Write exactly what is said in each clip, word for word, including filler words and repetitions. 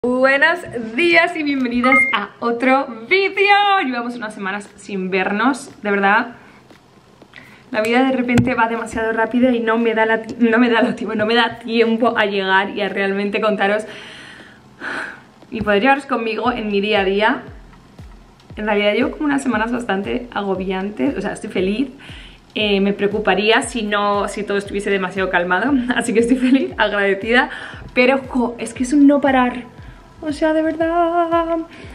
Buenos días y bienvenidas a otro vídeo. Llevamos unas semanas sin vernos, de verdad. La vida de repente va demasiado rápida y no me da la, no me da la, no me da tiempo a llegar y a realmente contaros y poder llevaros conmigo en mi día a día. En realidad llevo como unas semanas bastante agobiantes, o sea, estoy feliz. Eh, me preocuparía si no, si todo estuviese demasiado calmado, así que estoy feliz, agradecida, pero jo, es que es un no parar. O sea, de verdad.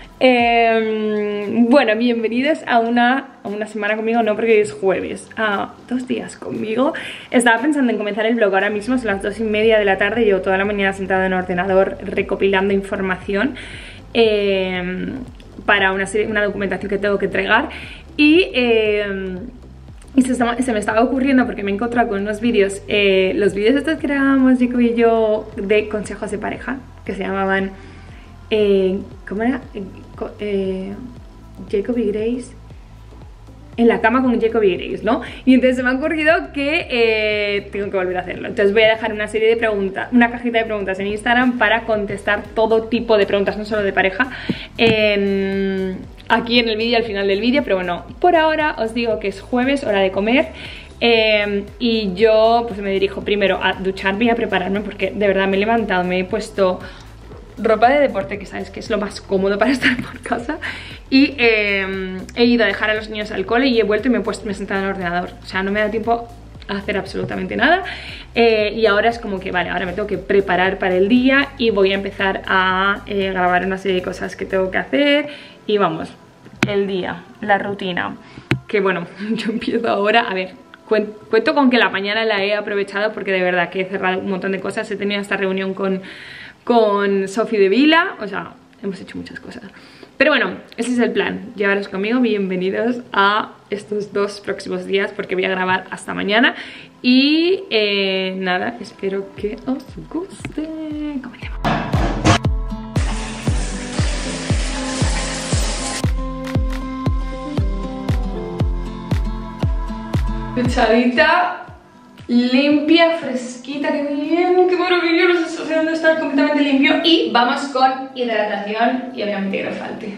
Eh, bueno, bienvenidos a una, a una semana conmigo, no porque es jueves, a dos días conmigo. Estaba pensando en comenzar el vlog ahora mismo, son las dos y media de la tarde. Llevo toda la mañana sentada en el ordenador recopilando información eh, para una, serie, una documentación que tengo que entregar. Y... Eh, Y se, estaba, se me estaba ocurriendo porque me he encontrado con unos vídeos, eh, los vídeos estos que grabamos Jacob y yo de consejos de pareja, que se llamaban, eh, ¿cómo era? Eh, Jacob y Grace, en la cama con Jacob y Grace, ¿no? Y entonces se me ha ocurrido que eh, tengo que volver a hacerlo. Entonces voy a dejar una serie de preguntas, una cajita de preguntas en Instagram para contestar todo tipo de preguntas, no solo de pareja, en... aquí en el vídeo, al final del vídeo. Pero bueno, por ahora os digo que es jueves, hora de comer, eh, y yo pues me dirijo primero a ducharme y a prepararme, porque de verdad me he levantado, me he puesto ropa de deporte, que sabes que es lo más cómodo para estar por casa, y eh, he ido a dejar a los niños al cole y he vuelto y me he, puesto, me he sentado en el ordenador. O sea, no me da tiempo a hacer absolutamente nada, eh, y ahora es como que vale, ahora me tengo que preparar para el día y voy a empezar a eh, grabar una serie de cosas que tengo que hacer. Y vamos, el día, la rutina, que bueno, yo empiezo ahora, a ver, cuento con que la mañana la he aprovechado porque de verdad que he cerrado un montón de cosas. He tenido esta reunión con, con Sofi de Vila, o sea, hemos hecho muchas cosas. Pero bueno, ese es el plan, llevaros conmigo, bienvenidos a estos dos próximos días porque voy a grabar hasta mañana. Y eh, nada, espero que os guste. Comencemos. Duchadita, limpia, fresquita, qué bien, qué maravilloso, se está haciendo estar completamente limpio. Y vamos con hidratación y obviamente que no falte.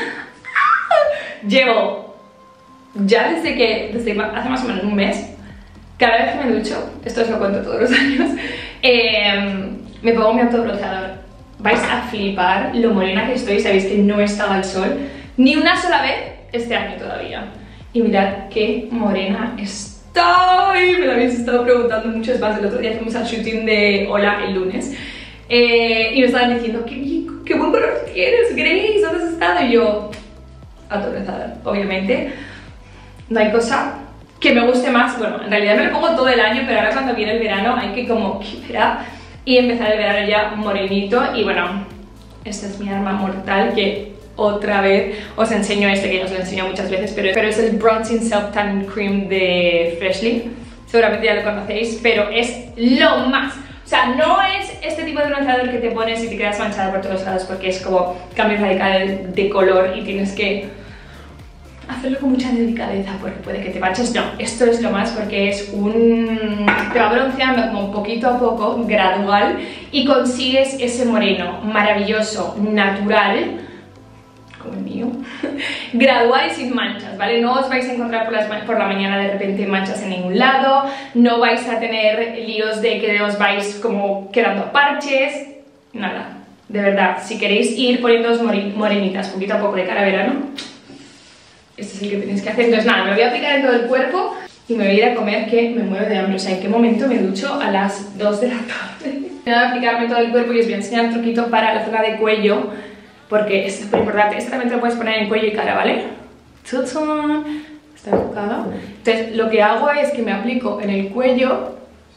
Llevo ya desde que, desde hace más o menos un mes, cada vez que me ducho, esto os lo cuento todos los años, eh, me pongo mi autobronceador. Vais a flipar lo morena que estoy, sabéis que no he estado al sol ni una sola vez este año todavía. Y mirad qué morena estoy. Me lo habéis estado preguntando muchos más. El otro día fuimos al shooting de Hola el lunes, eh, y me estaban diciendo qué, qué buen color tienes, Grace, ¿dónde has estado? Y yo, autobronceador, obviamente. No hay cosa que me guste más. Bueno, en realidad me lo pongo todo el año, pero ahora cuando viene el verano hay que como quitar y empezar el verano ya morenito. Y bueno, esta es mi arma mortal, que otra vez os enseño este, que ya os lo he enseñado muchas veces, pero, pero es el Bronzing Self Tanning Cream de Freshly. Seguramente ya lo conocéis, pero es lo más. O sea, no es este tipo de bronceador que te pones y te quedas manchada por todos lados, porque es como cambio radical de color y tienes que hacerlo con mucha delicadeza porque puede que te manches. No, esto es lo más, porque es un... te va bronceando como poquito a poco, gradual, y consigues ese moreno maravilloso, natural, como el mío, gradual y sin manchas, ¿vale? No os vais a encontrar por, las, por la mañana de repente manchas en ningún lado, no vais a tener líos de que os vais como quedando parches, nada. De verdad, si queréis ir poniéndoos morenitas poquito a poco de cara a verano, este es el que tenéis que hacer. Entonces nada, me lo voy a aplicar en todo el cuerpo y me voy a ir a comer, que me muero de hambre. O sea, ¿en qué momento me ducho? A las dos de la tarde. Voy a aplicarme todo el cuerpo y os voy a enseñar un truquito para la zona de cuello, porque es súper importante. Este también te lo puedes poner en cuello y cara, ¿vale? ¡Tuchón! Está enfocado. Entonces lo que hago es que me aplico en el cuello,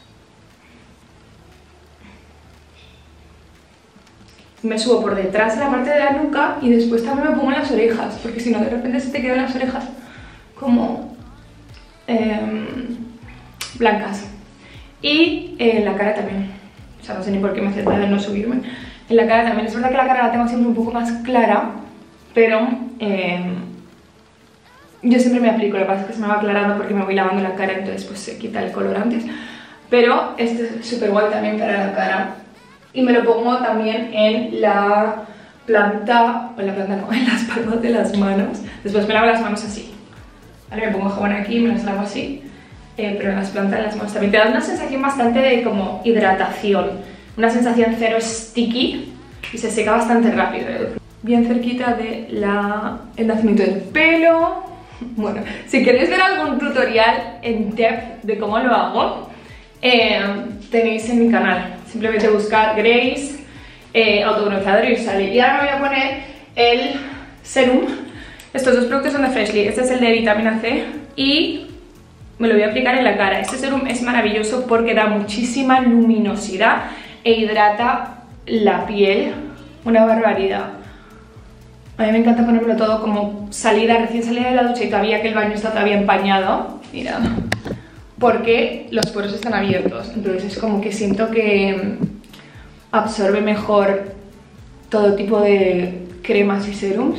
me subo por detrás de la parte de la nuca y después también me pongo en las orejas, porque si no de repente se te quedan las orejas como eh, blancas. Y en la cara también. O sea, no sé ni por qué me hace de no subirme. En la cara también. Es verdad que la cara la tengo siempre un poco más clara, pero eh, yo siempre me aplico. Lo que pasa es que se me va aclarando porque me voy lavando la cara, entonces pues se quita el color antes. Pero este es súper guay también para la cara. y me lo pongo también en la planta, o en la planta no, en las palmas de las manos. Después me lavo las manos así, ¿vale? Me pongo jabón aquí, me las lavo así, eh, pero en las plantas de las manos también te da una sensación bastante de como hidratación, una sensación cero sticky y se seca bastante rápido, ¿eh? Bien cerquita de la, el nacimiento del pelo. Bueno, si queréis ver algún tutorial en depth de cómo lo hago, eh, tenéis en mi canal. Simplemente buscar Grace eh, autobronceador y os sale. Y ahora me voy a poner el serum. Estos dos productos son de Freshly. Este es el de vitamina C y me lo voy a aplicar en la cara. Este serum es maravilloso porque da muchísima luminosidad e hidrata la piel. Una barbaridad. A mí me encanta ponérmelo todo como salida, recién salida de la ducha y todavía que el baño está todavía empañado. Mira, porque los poros están abiertos, entonces es como que siento que absorbe mejor todo tipo de cremas y serums.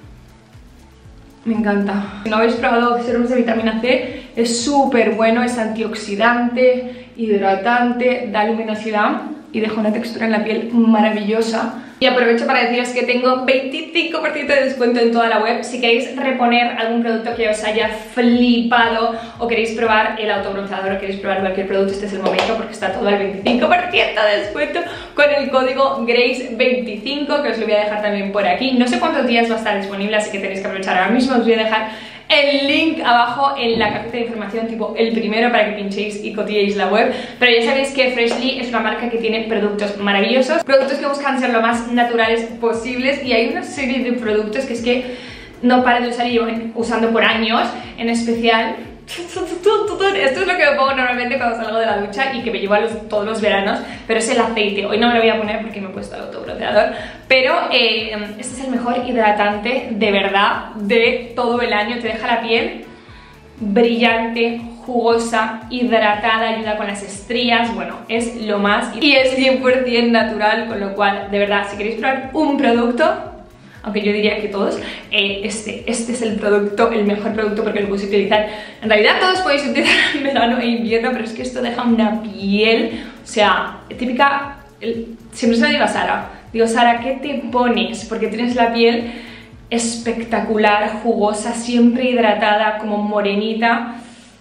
Me encanta. Si no habéis probado serums de vitamina C, es súper bueno, es antioxidante, hidratante, da luminosidad y deja una textura en la piel maravillosa. Y aprovecho para deciros que tengo veinticinco por ciento de descuento en toda la web. Si queréis reponer algún producto que os haya flipado o queréis probar el autobronceador o queréis probar cualquier producto, este es el momento porque está todo al veinticinco por ciento de descuento con el código Grace veinticinco, que os lo voy a dejar también por aquí. No sé cuántos días va a estar disponible, así que tenéis que aprovechar ahora mismo. Os voy a dejar el link abajo en la cajita de información, tipo el primero, para que pinchéis y cotilléis la web. Pero ya sabéis que Freshly es una marca que tiene productos maravillosos, productos que buscan ser lo más naturales posibles, y hay una serie de productos que es que no paro de usar y llevo usando por años, en especial esto es lo que me pongo normalmente cuando salgo de la ducha y que me llevo a los, todos los veranos, pero es el aceite. Hoy no me lo voy a poner porque me he puesto el autobronceador, pero eh, este es el mejor hidratante de verdad de todo el año. Te deja la piel brillante, jugosa, hidratada, ayuda con las estrías, bueno, es lo más, y es cien por cien natural, con lo cual, de verdad, si queréis probar un producto, aunque yo diría que todos, eh, este, este es el producto, el mejor producto, porque lo podéis utilizar. En realidad todos podéis utilizar en verano e invierno, pero es que esto deja una piel, o sea, típica, el, siempre se lo digo a Sara, digo, Sara, ¿qué te pones? Porque tienes la piel espectacular, jugosa, siempre hidratada, como morenita.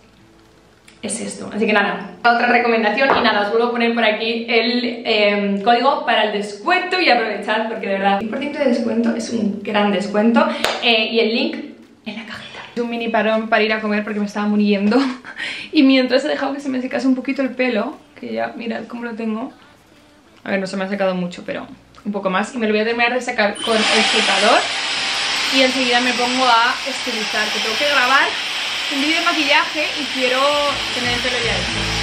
Es esto, así que nada, otra recomendación. Y nada, os vuelvo a poner por aquí el eh, código para el descuento y aprovechad porque de verdad diez por ciento de descuento es un gran descuento, eh, y el link en la cajita. Un mini parón para ir a comer porque me estaba muriendo y mientras he dejado que se me secase un poquito el pelo, que ya mirad cómo lo tengo, a ver, no se me ha secado mucho, pero un poco más, y me lo voy a terminar de secar con el secador y enseguida me pongo a estilizar, que tengo que grabar un vídeo de maquillaje y quiero tener el pelo ya hecho.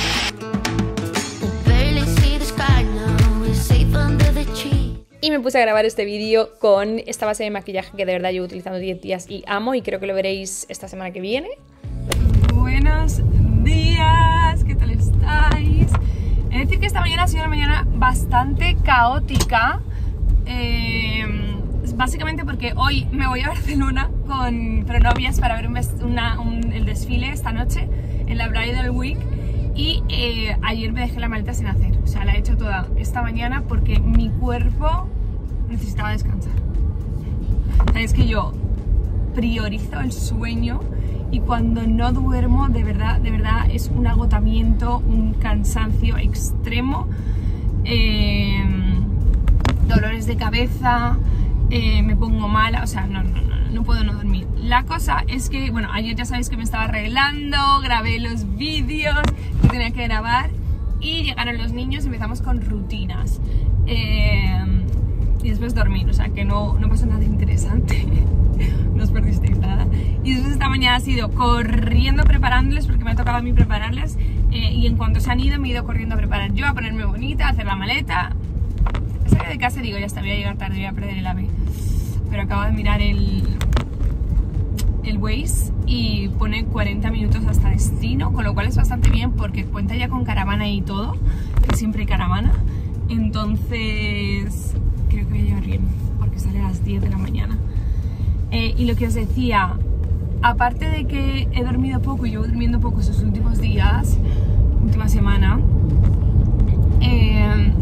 Y me puse a grabar este vídeo con esta base de maquillaje que de verdad llevo utilizando diez días y amo, y creo que lo veréis esta semana que viene. Buenos días, ¿qué tal estáis? He de decir que esta mañana ha sido una mañana bastante caótica, eh, básicamente porque hoy me voy a Barcelona con Pronovias para ver un, una, un, el desfile esta noche en la Bridal Week, y eh, ayer me dejé la maleta sin hacer, o sea, la he hecho toda esta mañana porque mi cuerpo necesitaba descansar. Sabéis que yo priorizo el sueño y cuando no duermo, de verdad, de verdad es un agotamiento, un cansancio extremo, eh, dolores de cabeza, eh, me pongo mala, o sea, no, no, no, no puedo no dormir. La cosa es que, bueno, ayer ya sabéis que me estaba arreglando, grabé los vídeos que tenía que grabar y llegaron los niños y empezamos con rutinas. Eh, y después dormir, o sea que no, no pasó nada interesante. No os perdisteis nada. Y después esta mañana ha sido corriendo preparándoles, porque me ha tocado a mí prepararles, eh, y en cuanto se han ido me he ido corriendo a preparar yo, a ponerme bonita, a hacer la maleta. Salí de casa y digo, ya está, voy a llegar tarde, voy a perder el ave. Pero acabo de mirar el, el Waze y pone cuarenta minutos hasta destino, con lo cual es bastante bien porque cuenta ya con caravana y todo, que siempre hay caravana. Entonces creo que voy a llegar bien porque sale a las diez de la mañana. Eh, y lo que os decía, aparte de que he dormido poco y llevo durmiendo poco estos últimos días, última semana, eh,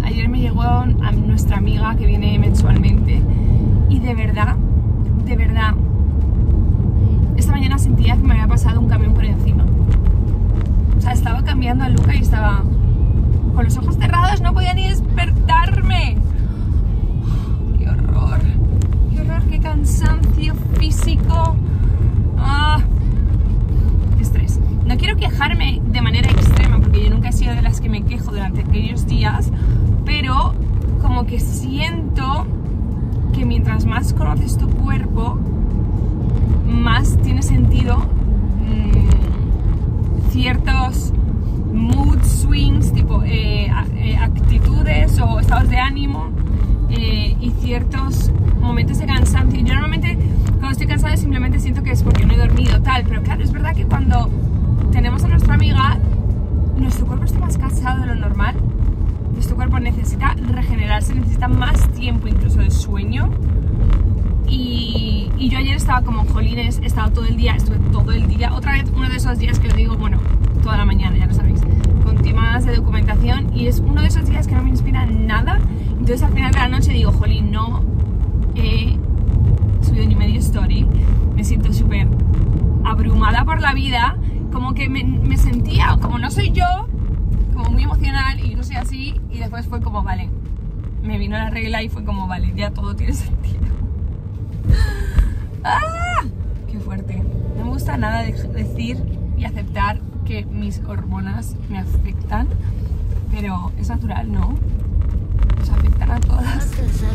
Ayer me llegó a nuestra amiga que viene mensualmente y de verdad, de verdad, esta mañana sentía que me había pasado un camión por encima. O sea, estaba cambiando a Luca y estaba con los ojos cerrados, no podía ni despertarme. ¡Qué horror! ¡Qué horror! ¡Qué cansancio físico! ¡Ah! ¡Qué estrés! No quiero quejarme de manera extrema porque yo nunca he sido de las que me quejo durante aquellos días, pero como que siento que mientras más conoces tu cuerpo, más tiene sentido mmm, ciertos mood swings, tipo eh, eh, actitudes o estados de ánimo eh, y ciertos momentos de cansancio. Yo normalmente cuando estoy cansada simplemente siento que es porque no he dormido tal, pero claro, es verdad que cuando tenemos a nuestra amiga, nuestro cuerpo está más cansado de lo normal. Nuestro cuerpo necesita regenerarse, necesita más tiempo incluso de sueño. Y, y yo ayer estaba como jolines, he estado todo el día, estuve todo el día, otra vez uno de esos días que os digo, bueno, toda la mañana, ya lo sabéis, con temas de documentación, y es uno de esos días que no me inspira nada. Entonces al final de la noche digo, jolín, no he subido ni medio story, me siento súper abrumada por la vida, como que me, me sentía, como no soy yo, como muy emocional y no soy así, y después fue como, vale, me vino la regla y fue como, vale, ya todo tiene sentido. ¡Ah! ¡Qué fuerte! No me gusta nada de decir y aceptar que mis hormonas me afectan, pero es natural, ¿no? Nos afectan a todas.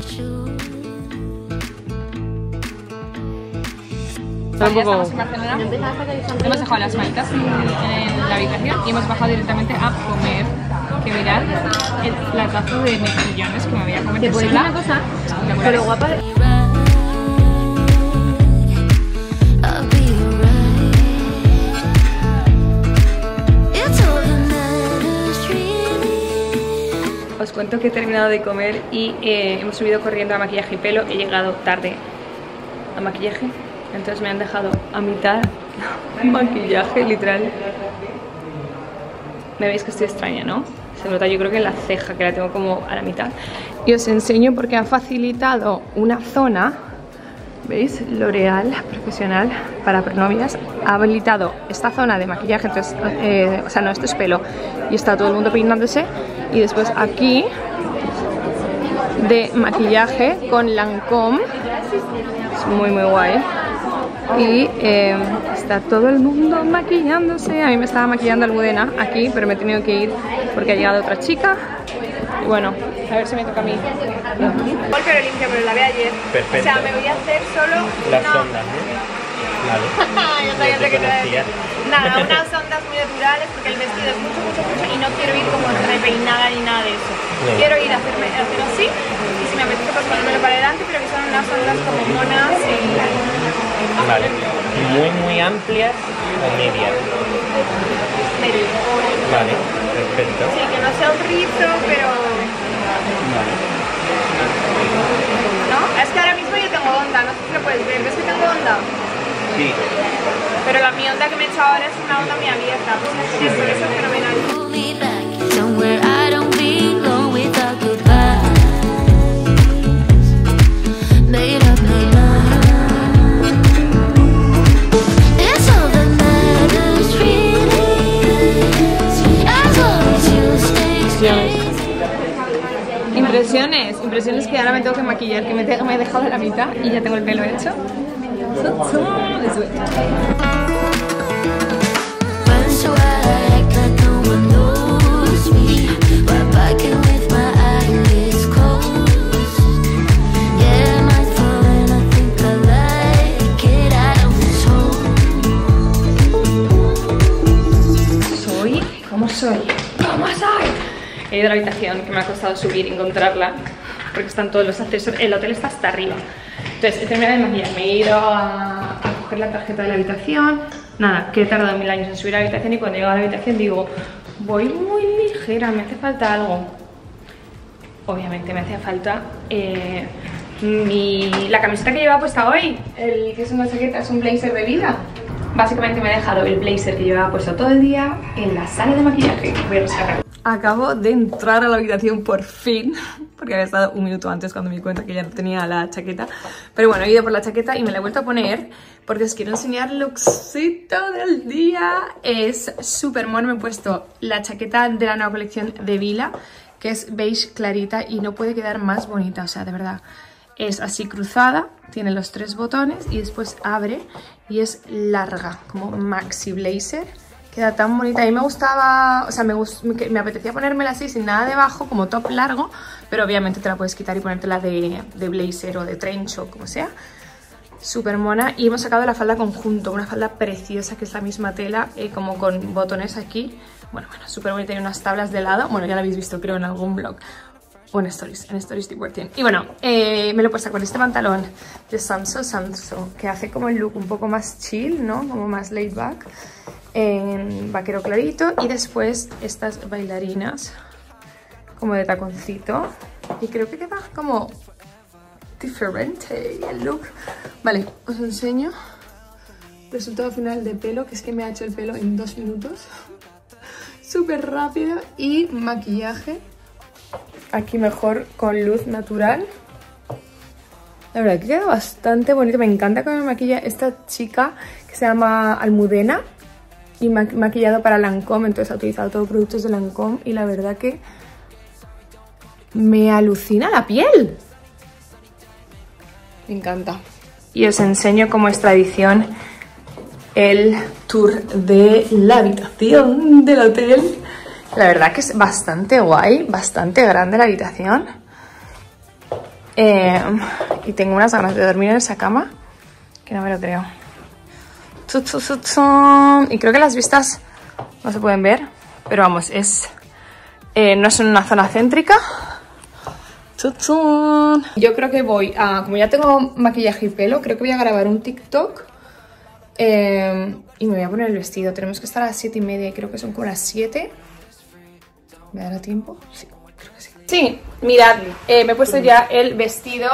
Ya estamos en Barcelona, hemos dejado las maletas en, en la habitación y hemos bajado directamente a comer. Que mirad el platazo de mejillones que me voy a comer. ¿Te puedo decir una cosa? Pero guapa. Os cuento que he terminado de comer y eh, hemos subido corriendo a maquillaje y pelo. He llegado tarde a maquillaje, entonces me han dejado a mitad maquillaje, literal. Me veis que estoy extraña, ¿no? Se nota, yo creo que en la ceja, que la tengo como a la mitad. Y os enseño porque han facilitado una zona, ¿veis? L'Oreal Profesional para prenovias ha habilitado esta zona de maquillaje, entonces, eh, o sea, no, esto es pelo y está todo el mundo peinándose. Y después aquí de maquillaje con Lancôme, es muy muy guay. Y eh, está todo el mundo maquillándose. A mí me estaba maquillando Almudena aquí, pero me he tenido que ir porque ha llegado otra chica. Y bueno, a ver si me toca a mí. Pero limpia, pero la vi ayer. Perfecto. O sea, me voy a hacer solo las una... ondas, ¿no? Vale. Yo sabía que te decía. Nada, unas ondas muy naturales porque el vestido es mucho, mucho, mucho y no quiero ir como repeinada ni nada de eso. No. Quiero ir a hacerme, a hacerlo así y si me apetece pues ponérmelo para adelante, pero que son unas ondas como monas y... Vale. Muy, muy amplias o medias. Medio. Vale, perfecto. Sí, que no sea un rizo, pero... Vale. ¿No? Es que ahora mismo yo tengo onda, no sé si lo puedes ver. ¿Ves que tengo onda? Sí. Pero la mi onda que me he hecho ahora es una onda muy abierta. Pues es por eso es fenomenal. Impresiones, impresiones que ahora me tengo que maquillar, que me, te, me he dejado a la mitad y ya tengo el pelo hecho. Soy, ¿cómo soy? ¿Cómo soy? He ido a la habitación, que me ha costado subir y encontrarla porque están todos los accesorios, el hotel está hasta arriba. Entonces he terminado de maquillar, me he ido a, a coger la tarjeta de la habitación. Nada, que he tardado mil años en subir a la habitación y cuando llego a la habitación digo, voy muy ligera, me hace falta algo. Obviamente me hace falta eh, mi, la camiseta que llevaba puesta hoy, el que es una chaqueta, es un blazer de vida. Básicamente me he dejado el blazer que llevaba puesto todo el día en la sala de maquillaje. Voy a rescatarlo. Acabo de entrar a la habitación por fin, porque había estado un minuto antes cuando me di cuenta que ya no tenía la chaqueta. Pero bueno, he ido por la chaqueta y me la he vuelto a poner porque os quiero enseñar el lookcito del día. Es súper mono, me he puesto la chaqueta de la nueva colección de Vila, que es beige clarita y no puede quedar más bonita, o sea, de verdad. Es así cruzada, tiene los tres botones y después abre y es larga, como maxi blazer. Queda tan bonita. A mí me gustaba, o sea, me, gust, me, me apetecía ponérmela así sin nada debajo, como top largo, pero obviamente te la puedes quitar y ponértela de, de blazer o de trench o como sea. Súper mona. Y hemos sacado la falda conjunto, una falda preciosa que es la misma tela, eh, como con botones aquí. Bueno, bueno, súper bonita. Tiene unas tablas de lado. Bueno, ya la habéis visto creo en algún blog. O en Stories, en Stories Diverting. Y bueno, eh, me lo he puesto con este pantalón de Samso Samso, que hace como el look un poco más chill, ¿no? Como más laid back. En vaquero clarito. Y después estas bailarinas como de taconcito. Y creo que queda como diferente el look. Vale, os enseño resultado final de pelo, que es que me ha hecho el pelo en dos minutos. Súper rápido. Y maquillaje aquí mejor con luz natural. La verdad que queda bastante bonito. Me encanta cómo me maquilla esta chica que se llama Almudena. Y me ha maquillado para Lancôme, entonces ha utilizado todos los productos de Lancôme. Y la verdad que me alucina la piel. Me encanta. Y os enseño, como es tradición, el tour de la habitación del hotel. La verdad que es bastante guay, bastante grande la habitación. Eh, y tengo unas ganas de dormir en esa cama que no me lo creo. Y creo que las vistas no se pueden ver, pero vamos, es eh, no es una zona céntrica. Yo creo que voy a, como ya tengo maquillaje y pelo, creo que voy a grabar un TikTok eh, y me voy a poner el vestido. Tenemos que estar a las siete y media y creo que son como las siete. ¿Me dará tiempo? Sí, creo que sí. Sí, mirad, eh, me he puesto ya el vestido.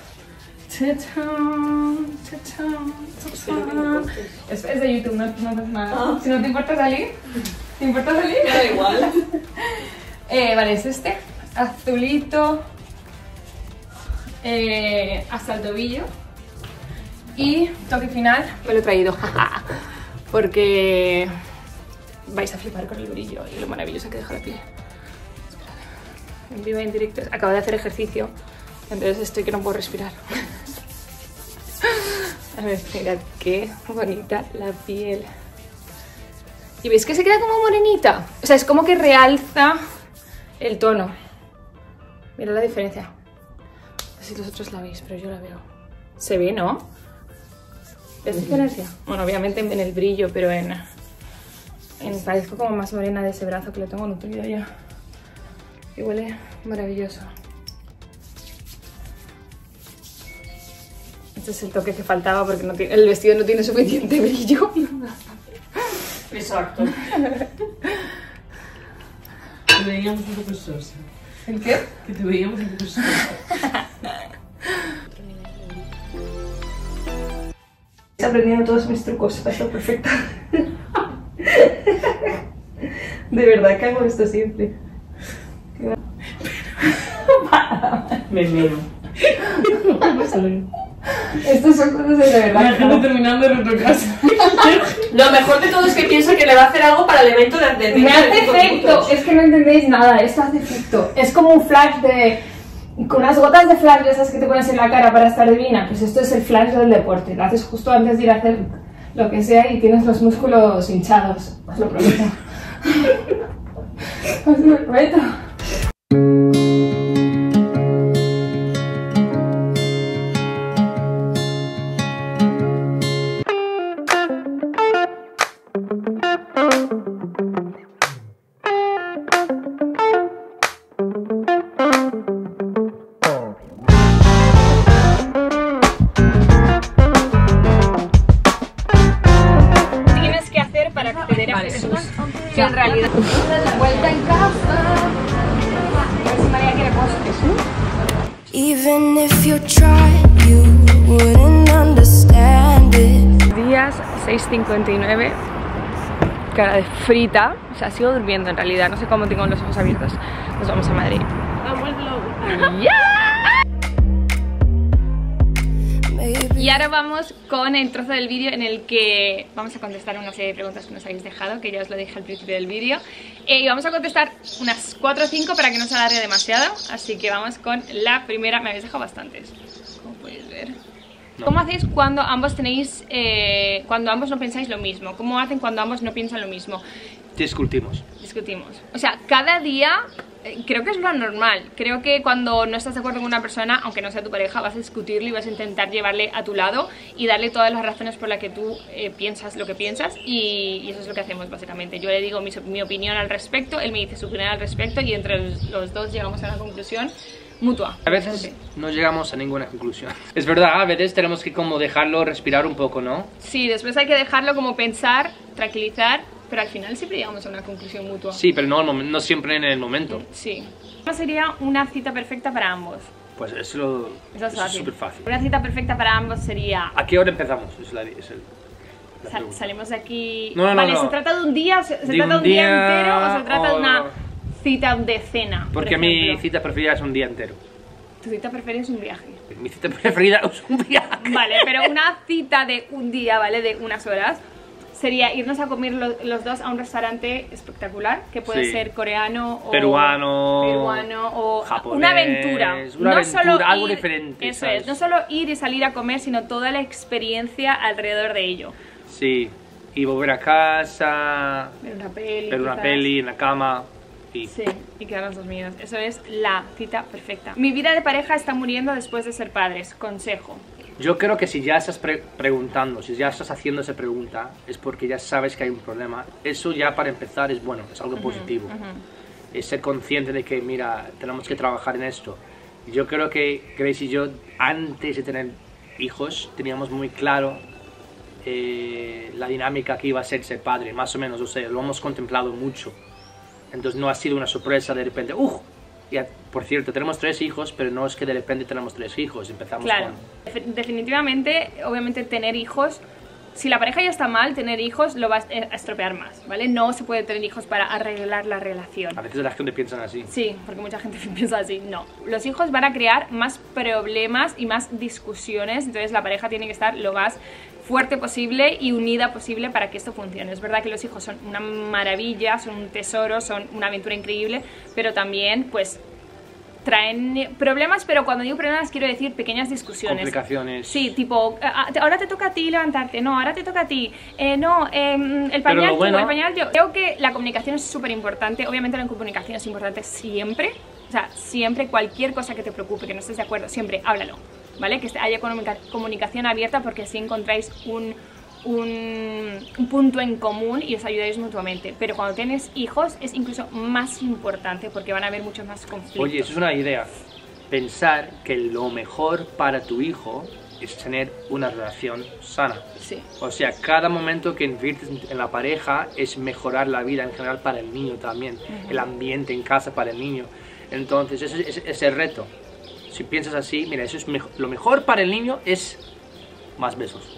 Es, es de YouTube, no, no pasa nada. Ah. Si no te importa salir, ¿te importa salir? Me da igual. eh, vale, es este, azulito, eh, hasta el tobillo. Y toque final, me lo he traído, porque vais a flipar con el brillo y lo maravillosa que deja la piel. En vivo y en directo, acabo de hacer ejercicio, entonces estoy que no puedo respirar. A ver, mirad qué bonita la piel. ¿Y veis que se queda como morenita? O sea, es como que realza el tono. Mirad la diferencia. No sé si vosotros la veis, pero yo la veo. Se ve, ¿no? ¿Ves la diferencia? Bueno, obviamente en el brillo, pero en, en... Parezco como más morena de ese brazo que lo tengo nutrido ya. Y huele maravilloso. Este es el toque que faltaba porque no tiene, el vestido no tiene suficiente brillo. Exacto. Te veíamos un poco sosa. ¿El qué? Que te veíamos un poco sosa. Estoy aprendiendo todos mis trucos, está perfecta. De verdad que hago esto siempre. Me meo. Estos son cosas de verdad. La gente terminando de retrocarse. Lo mejor de todo es que piensa que le va a hacer algo para el evento de atletismo. Me hace efecto, es que no entendéis nada, esto hace efecto. Es como un flash de... con unas gotas de flash de esas que te pones en la cara para estar divina. Pues esto es el flash del deporte, lo haces justo antes de ir a hacer lo que sea y tienes los músculos hinchados. Os lo prometo. Os lo prometo. Que en realidad vuelta en casa. A ver si María quiere postres. Even if you try, you wouldn't understand it. Días seis cincuenta y nueve. cara de frita. O sea, sigo durmiendo en realidad. No sé cómo tengo los ojos abiertos. Nos vamos a Madrid. ¡Yeah! Y ahora vamos con el trozo del vídeo en el que vamos a contestar una serie de preguntas que nos habéis dejado, que ya os lo dije al principio del vídeo. eh, Y vamos a contestar unas cuatro o cinco para que no se alargue demasiado. Así que vamos con la primera. Me habéis dejado bastantes, como podéis ver. No. ¿Cómo hacéis cuando ambos tenéis, eh, cuando ambos no pensáis lo mismo? ¿Cómo hacen cuando ambos no piensan lo mismo? Discutimos. Discutimos. O sea, cada día, eh, creo que es lo normal. Creo que cuando no estás de acuerdo con una persona, aunque no sea tu pareja, vas a discutirlo y vas a intentar llevarle a tu lado y darle todas las razones por las que tú eh, piensas lo que piensas, y, y eso es lo que hacemos básicamente. Yo le digo mi, mi opinión al respecto, él me dice su opinión al respecto y entre los, los dos llegamos a una conclusión mutua. A veces no llegamos a ninguna conclusión. Es verdad, a veces tenemos que como dejarlo respirar un poco, ¿no? Sí, después hay que dejarlo como pensar, tranquilizar, pero al final siempre llegamos a una conclusión mutua. Sí, pero no, no siempre en el momento. Sí. ¿Cómo sería una cita perfecta para ambos? Pues eso, Eso es eso es fácil. súper fácil. Una cita perfecta para ambos sería... ¿A qué hora empezamos? Es la, es el, la Sal, salimos de aquí... No, no, vale, no, ¿se no. trata de un día, se, se De trata de un un día día entero o se trata o- de una cita de cena? por Porque mi ejemplo? cita preferida es un día entero. Tu cita preferida es un viaje. Mi cita preferida es un viaje. Vale, pero una cita de un día, ¿vale? De unas horas, sería irnos a comer lo, los dos a un restaurante espectacular, que puede Sí. ser coreano o... Peruano, peruano o japonés, una aventura. una no aventura, solo algo ir- diferente, Eso ¿sabes? es, no solo ir y salir a comer, sino toda la experiencia alrededor de ello. Sí, y volver a casa, Ver una peli. ver una quizás. peli en la cama y... Sí, y quedarnos dormidos. Eso es la cita perfecta. Mi vida de pareja está muriendo después de ser padres. Consejo. Yo creo que si ya estás pre preguntando, si ya estás haciendo esa pregunta, es porque ya sabes que hay un problema. Eso ya para empezar es bueno, es algo positivo. Ujú. Es ser consciente de que, mira, tenemos que trabajar en esto. Yo creo que Grace y yo, antes de tener hijos, teníamos muy claro eh, la dinámica que iba a ser ser padre, más o menos, o sea, lo hemos contemplado mucho. Entonces no ha sido una sorpresa de repente, ¡uh! Ya, por cierto, tenemos tres hijos, pero no es que de repente tenemos tres hijos, empezamos Claro, con... Def- definitivamente, obviamente tener hijos, si la pareja ya está mal, tener hijos lo va a estropear más, ¿vale? No se puede tener hijos para arreglar la relación. A veces la gente piensa así. Sí, porque mucha gente piensa así. No, los hijos van a crear más problemas y más discusiones, entonces la pareja tiene que estar lo más fuerte posible y unida posible para que esto funcione. Es verdad que los hijos son una maravilla, son un tesoro, son una aventura increíble, pero también pues traen problemas, pero cuando digo problemas quiero decir pequeñas discusiones. Complicaciones. Sí, tipo, ah, ahora te toca a ti levantarte, no, ahora te toca a ti, eh, no, eh, el Pero pañal lo tú, bueno- el pañal yo. Creo que la comunicación es súper importante, obviamente la comunicación es importante siempre, o sea, siempre cualquier cosa que te preocupe, que no estés de acuerdo, siempre háblalo, ¿vale? Que haya comunica- comunicación abierta porque así encontráis un... Un, un punto en común y os ayudáis mutuamente, pero cuando tienes hijos es incluso más importante porque van a haber muchos más conflictos. Oye, eso es una idea. Pensar que lo mejor para tu hijo es tener una relación sana. Sí. O sea, cada momento que inviertes en la pareja es mejorar la vida en general para el niño también. El ambiente en casa para el niño. Entonces, ese es ese, ese reto. Si piensas así, mira, eso es mejo- lo mejor para el niño es más besos.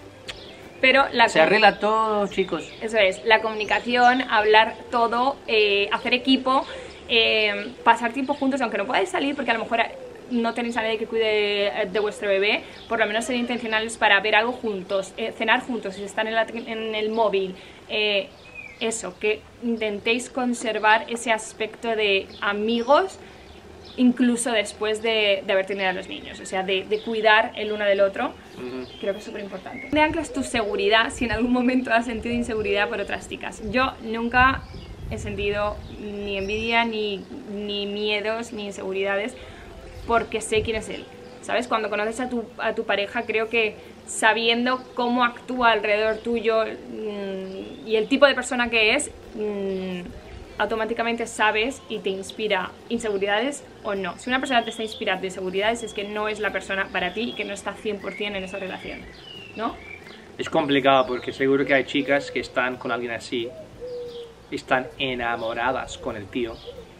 Pero la Se arregla todo, chicos. Eso es, la comunicación, hablar todo, eh, hacer equipo, eh, pasar tiempo juntos, aunque no podáis salir porque a lo mejor no tenéis a nadie que cuide de vuestro bebé, por lo menos ser intencionales para ver algo juntos, eh, cenar juntos, si están en, la- en el móvil, eh, eso, que intentéis conservar ese aspecto de amigos incluso después de, de haber tenido a los niños, o sea, de, de cuidar el uno del otro. Creo que es súper importante. ¿Dónde anclas tu seguridad si en algún momento has sentido inseguridad por otras chicas? Yo nunca he sentido ni envidia, ni, ni miedos, ni inseguridades, porque sé quién es él. ¿Sabes? Cuando conoces a tu, a tu pareja, creo que sabiendo cómo actúa alrededor tuyo mmm, y el tipo de persona que es, mmm, automáticamente sabes y te inspira inseguridades o no. Si una persona te está inspirando inseguridades es que no es la persona para ti y que no está cien por cien en esa relación, ¿no? Es complicado porque seguro que hay chicas que están con alguien así, están enamoradas con el tío.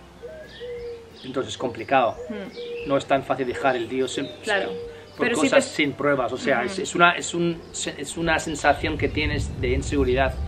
Entonces es complicado. Hmm. No es tan fácil dejar el tío sin, Claro. por Pero si cosas te- sin pruebas. O sea, es, es, una, es, un, es una sensación que tienes de inseguridad.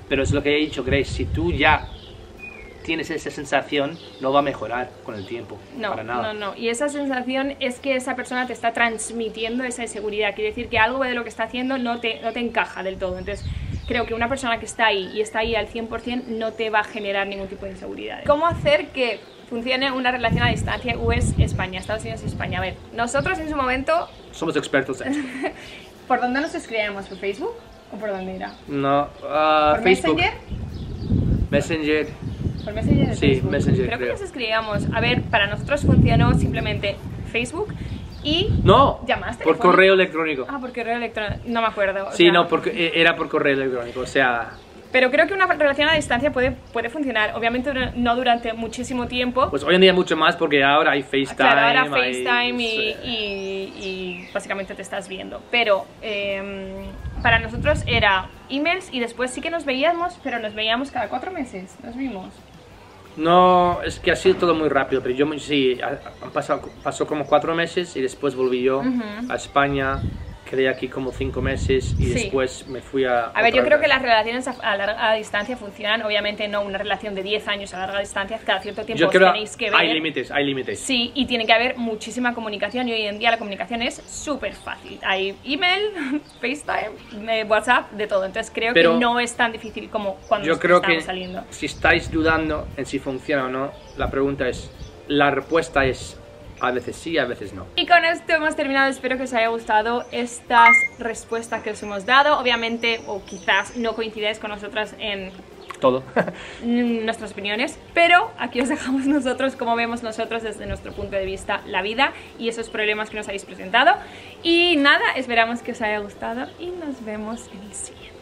Pero es lo que he dicho, Grace, si tú ya tienes esa sensación, no va a mejorar con el tiempo, No, para nada. no, no. Y esa sensación es que esa persona te está transmitiendo esa inseguridad. Quiere decir que algo de lo que está haciendo no te, no te encaja del todo. Entonces, creo que una persona que está ahí y está ahí al cien por cien no te va a generar ningún tipo de inseguridad. ¿Cómo hacer que funcione una relación a distancia U S España, Estados Unidos y España? A ver, nosotros en su momento, Somos expertos en esto. ¿por dónde nos escribíamos? ¿Por Facebook? ¿O por dónde era? No, ah, ¿Por Facebook. Messenger? Messenger. ¿Por Messenger de Sí, Facebook? Messenger, Creo que creo. nos escribíamos. A ver, para nosotros funcionó simplemente Facebook y... No, ¿Llamadas por telefónicas? correo electrónico. Ah, por correo electrónico. No me acuerdo. o Sí, sea, no, porque era por correo electrónico, o sea, Pero creo que una relación a distancia puede, puede funcionar. Obviamente dura- no durante muchísimo tiempo. pues hoy en día mucho más porque ahora hay FaceTime. Claro, ahora hay- FaceTime y, sí. y- y básicamente te estás viendo. Pero eh, para nosotros era emails y después sí que nos veíamos, pero nos veíamos cada cuatro meses. Nos vimos. No, es que ha sido todo muy rápido, pero yo me- sí, ha- han pasado, pasó como cuatro meses y después volví yo Ujú. a España, quedé aquí como cinco meses y Sí. después me fui a... A ver, otra yo creo vez. que las relaciones a, a larga distancia funcionan. Obviamente no una relación de diez años a larga distancia. Cada cierto tiempo Yo os creo tenéis que ver. hay límites, hay límites. Sí, y tiene que haber muchísima comunicación y hoy en día la comunicación es súper fácil. Hay email, FaceTime, eh, WhatsApp, de todo. Entonces creo Pero que no es tan difícil como cuando Yo creo que estamos saliendo. si estáis dudando en si funciona o no, la pregunta es, la respuesta es a veces sí, a veces no. Y con esto hemos terminado. Espero que os haya gustado estas respuestas que os hemos dado. Obviamente, o quizás no coincidáis con nosotras en Todo. nuestras opiniones, pero aquí os dejamos nosotros cómo vemos nosotros desde nuestro punto de vista la vida y esos problemas que nos habéis presentado. Y nada, esperamos que os haya gustado y nos vemos en el siguiente.